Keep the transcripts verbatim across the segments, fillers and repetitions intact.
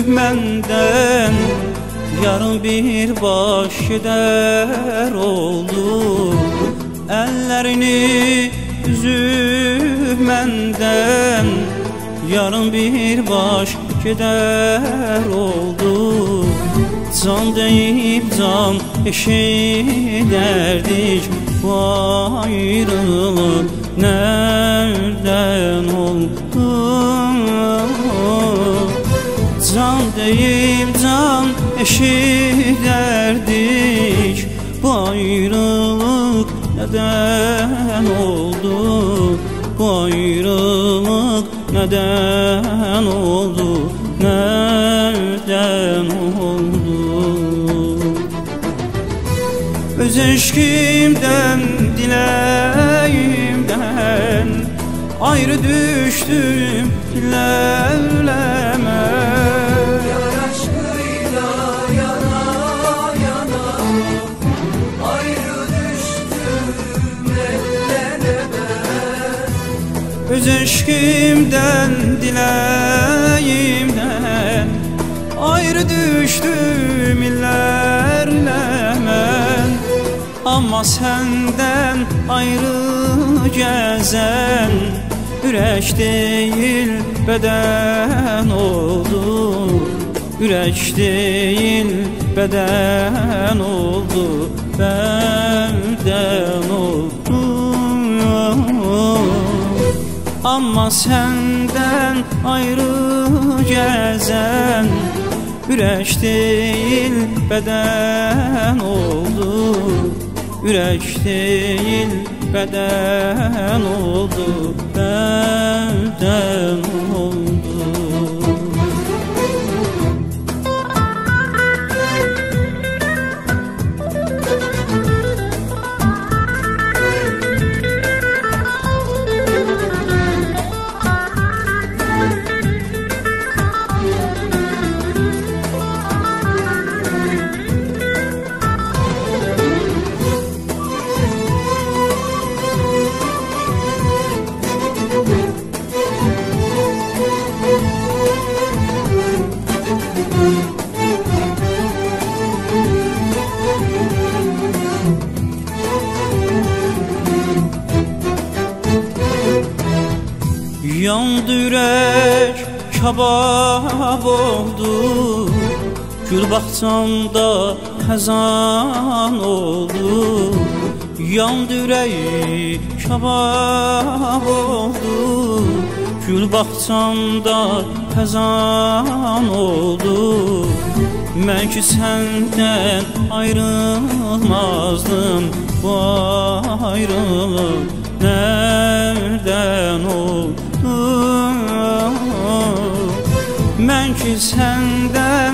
menden, yarın bir baş eder oldu. Ellerini üzüp menden, yarın bir baş gider oldu. Can deyip can eşiderdik, bu ayrılık nereden oldu? Can deyip can eşiderdik, bu ayrılık neden oldu? Bu ayrılık neden oldu? Nereden oldu? Öz eşkimden, dileğimden ayrı düştüm ilerleme. Yar aşkıyla yana yana ayrı düştüm ellere. Öz eşkimden, dileğimden ayrı düştüm illerleme. Ama senden ayrı gezen yürek değil beden oldu. Yürek değil beden oldu, benden oldu. Ama senden ayrı gezen yürek değil beden oldu. Yürek değil beden oldu, beden oldu. Yandı yürek, kabab oldu. Gül bahçamda hazan oldu. Yandı yürek, kabab oldu. Gül bahçamda hazan oldu. Ben ki senden ayrılmazdım, bu ayrılık nereden oldu? Ben ki senden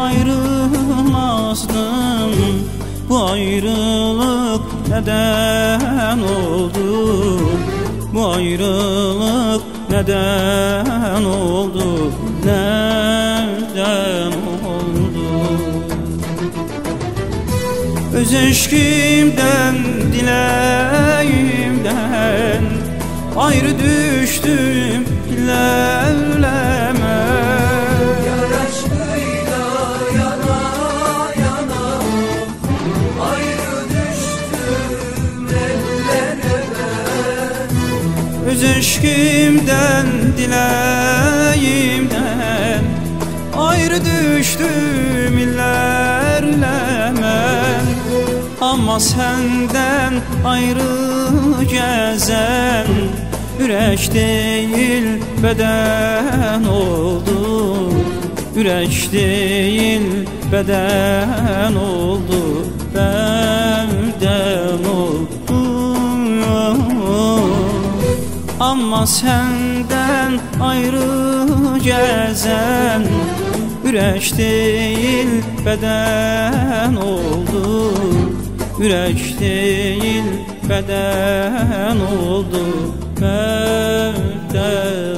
ayrılmazdım, bu ayrılık neden oldu? Bu ayrılık neden oldu? Nereden oldu? Öz eşkimden, dileğimden ayrı düştüm ilerleme. Yar aşkıyla yana yana ayrı düştüm ellere. Öz eşkimden, dileğimden ayrı düştüm ilerleme. Ama senden ayrı gezen yürek değil beden oldu. Yürek değil beden oldu, benden oldu. Ama senden ayrı gezen yürek değil beden oldu. Yürek değil beden oldu, beden